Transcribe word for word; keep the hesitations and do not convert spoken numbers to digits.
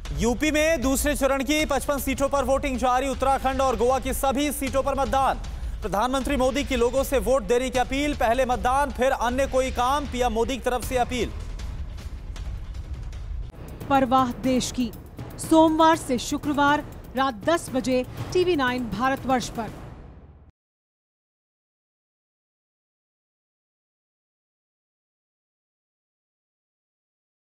UP में दूसरे चरण की पचपन सीटों पर वोटिंग जारी। उत्तराखंड और गोवा की सभी सीटों पर मतदान। प्रधानमंत्री मोदी की लोगों से वोट देने की अपील। पहले मतदान फिर अन्य कोई काम, पीएम मोदी की तरफ से अपील। परवाह देश की, सोमवार से शुक्रवार रात दस बजे टीवी नाइन भारतवर्ष पर।